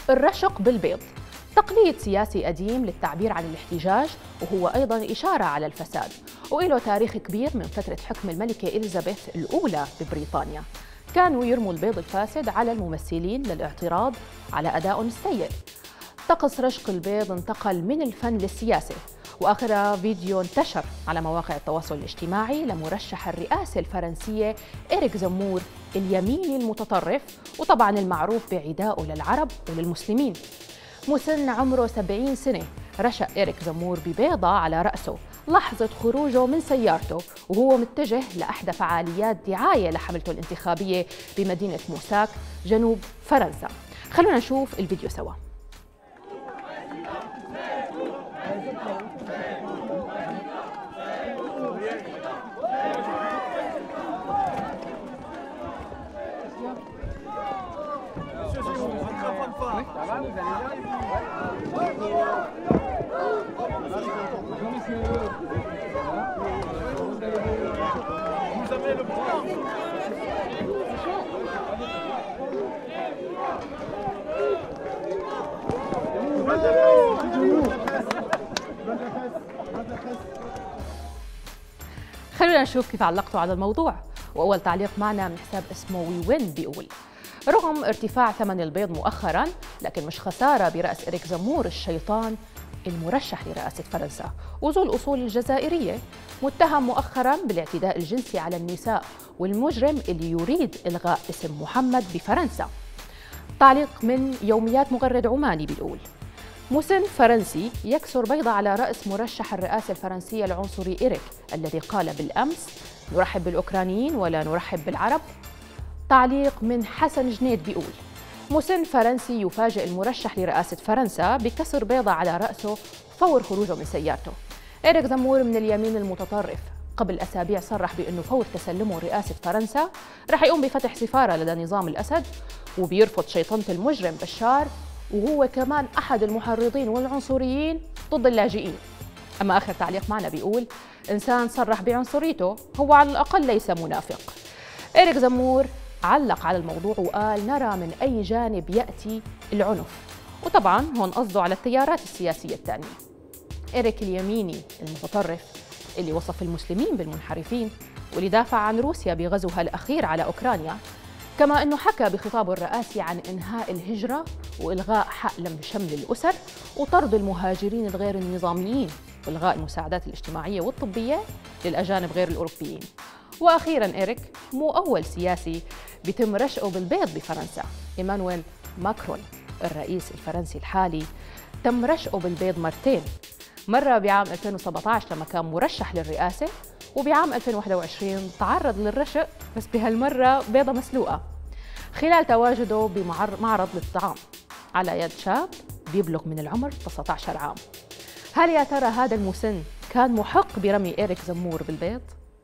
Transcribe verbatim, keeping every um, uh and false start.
الرشق بالبيض تقليد سياسي قديم للتعبير عن الاحتجاج، وهو أيضاً إشارة على الفساد، وله تاريخ كبير من فترة حكم الملكة إليزابيث الأولى ببريطانيا. كانوا يرموا البيض الفاسد على الممثلين للاعتراض على أدائهم السيء. طقس رشق البيض انتقل من الفن للسياسة، وآخرها فيديو انتشر على مواقع التواصل الاجتماعي لمرشح الرئاسة الفرنسية إريك زمور اليميني المتطرف، وطبعاً المعروف بعدائه للعرب وللمسلمين. مسن عمره سبعين سنة رشق إريك زمور ببيضة على رأسه لحظة خروجه من سيارته، وهو متجه لأحدى فعاليات دعاية لحملته الانتخابية بمدينة موساك جنوب فرنسا. خلونا نشوف الفيديو سوا. خلونا نشوف كيف علقتوا على الموضوع. وأول تعليق معنا من حساب اسمه وي وين بيقول: رغم ارتفاع ثمن البيض مؤخرا، لكن مش خسارة برأس إريك زمور الشيطان المرشح لرئاسة فرنسا وذو الأصول الجزائرية، متهم مؤخرا بالاعتداء الجنسي على النساء والمجرم اللي يريد إلغاء اسم محمد بفرنسا. تعليق من يوميات مغرد عماني بيقول: مسن فرنسي يكسر بيضة على رأس مرشح الرئاسة الفرنسية العنصري إريك الذي قال بالأمس نرحب بالأوكرانيين ولا نرحب بالعرب. تعليق من حسن جنيد بيقول: مسن فرنسي يفاجئ المرشح لرئاسة فرنسا بكسر بيضة على رأسه فور خروجه من سيارته. إريك زمور من اليمين المتطرف قبل أسابيع صرح بأنه فور تسلمه رئاسة فرنسا رح يقوم بفتح سفارة لدى نظام الأسد، وبيرفض شيطنة المجرم بشار، وهو كمان أحد المحرضين والعنصريين ضد اللاجئين. أما آخر تعليق معنا بيقول: إنسان صرح بعنصريته هو على الأقل ليس منافق. إريك زمور علق على الموضوع وقال: نرى من أي جانب يأتي العنف، وطبعا هون قصده على التيارات السياسية الثانية. إريك اليميني المتطرف اللي وصف المسلمين بالمنحرفين واللي دافع عن روسيا بغزوها الأخير على أوكرانيا، كما أنه حكى بخطابه الرئاسي عن إنهاء الهجرة وإلغاء حق شمل الأسر وطرد المهاجرين الغير النظاميين وإلغاء المساعدات الاجتماعية والطبية للأجانب غير الأوروبيين. وأخيراً إريك مو أول سياسي بيتم رشقه بالبيض بفرنسا. إيمانويل ماكرون الرئيس الفرنسي الحالي تم رشقه بالبيض مرتين، مرة بعام ألفين وسبعة عشر لما كان مرشح للرئاسة، وبعام ألفين وواحد وعشرين تعرض للرشق بس بهالمرة بيضة مسلوقة خلال تواجده بمعرض للطعام على يد شاب بيبلغ من العمر تسعة عشر عام. هل يا ترى هذا المسن كان محق برمي إريك زمور بالبيض؟